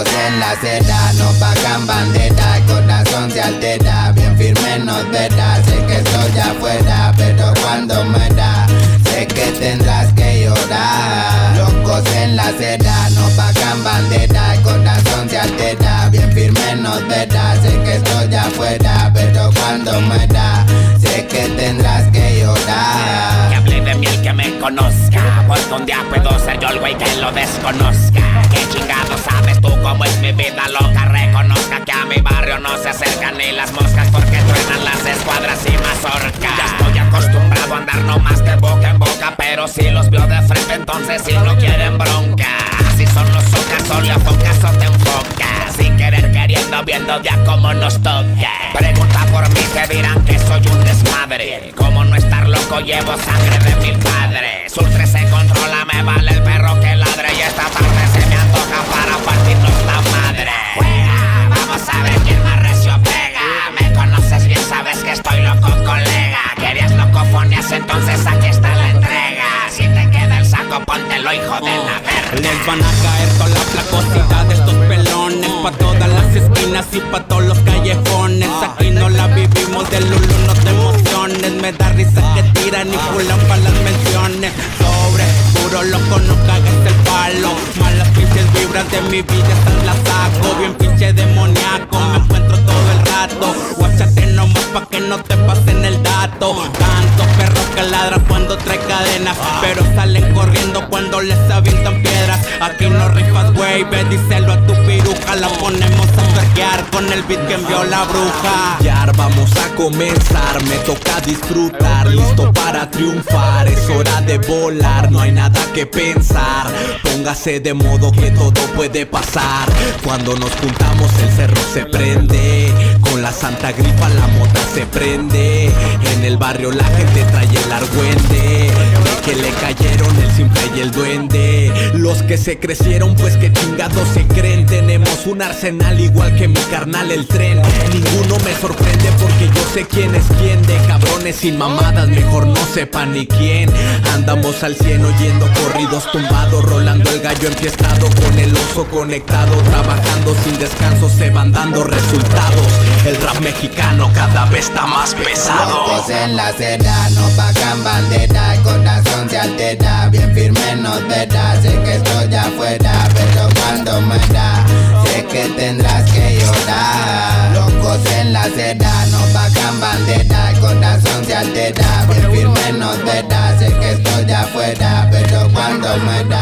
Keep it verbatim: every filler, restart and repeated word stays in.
Locos en la acera, no pagan bandera, el corazón se altera, bien firme nos verá. Sé que estoy afuera, pero cuando muera, sé que tendrás que llorar. Locos en la acera, no pagan bandera, el corazón se altera, bien firme nos verá. Sé que estoy afuera, pero cuando muera, sé que tendrás que llorar. Que hable de mí el que me conozca, porque un día puedo ser yo el güey que lo desconozca. ¿Qué chingado sabes tú cómo es mi vida loca? Reconozca que a mi barrio no se acercan ni las moscas, porque truenan las escuadras y mazorca. Ya estoy acostumbrado a andar no más de boca en boca, pero si los veo de frente entonces si no quieren bronca. Así son los ocas, o le enfocas o te enfocas, sin querer queriendo, viendo ya como nos toca. Pregunta por mí, te dirán que soy un desmadre. Como no estar loco, llevo sangre de mil padres. Ultra se controla, me vale el perro que ladre, y esta tarde se me antoja para partirnos la madre. Juega, vamos a ver quién más recio pega. Me conoces bien, sabes que estoy loco, colega. Querías locofonias, entonces aquí está la entrega. Si te queda el saco, póntelo, hijo de la verga. Les van a caer toda la placosidad de estos pelones, pa' todas las esquinas y pa' todos los callejones. Aquí no la vivimos de Lulu, no te emociones. Me da risa que tiran y pulan pa' las menciones. Sobre, puro loco, no cagues el palo. Malas pinches vibras de mi vida están las saco. Bien pinche demoníaco, me encuentro todo el rato. Guáchate nomás pa' que no te pasen el dato. Tantos perros que ladran cuando trae cadenas, pero salen corriendo cuando les avientan piedras. Aquí no rifas, güey, ve, díselo a tu piruja. La ponemos a perrear con el beat que envió la bruja. Ya vamos a comenzar, me toca disfrutar, listo para triunfar. Es hora de volar, no hay nada que pensar. Póngase de modo que todo puede pasar. Cuando nos juntamos el cerro se prende, con la santa grifa la mota se prende. En el barrio la gente trae el argüende, de que le cayeron el simple y el duende. Los que se crecieron pues que chingados se creen. Tenemos un arsenal igual que mi carnal el tren. Ninguno me sorprende porque yo sé quién es quién. De cabrones sin mamadas mejor no sepa ni quién. Andamos al cien oyendo corridos tumbados, rolando el gallo enfiestado, con el oso conectado, trabajando sin descanso, se van dando resultados. El rap mexicano cada vez está más pesado. Locos en la acera, no pagan bandera, el corazón se altera, bien firme nos verá. Sé que estoy afuera, pero cuando muera, sé que tendrás que llorar. Locos en la acera, no pagan bandera, el corazón se altera, bien firme nos verá. Sé que estoy afuera, pero cuando muera,